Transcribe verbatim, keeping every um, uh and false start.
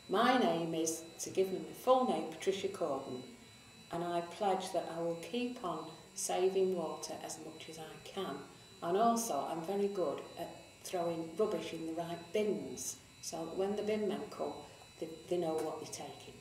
My name is, to give me my full name, Patricia Cordon, and I pledge that I will keep on saving water as much as I can. And also, I'm very good at throwing rubbish in the right bins, so that when the bin men come, they, they know what they're taking.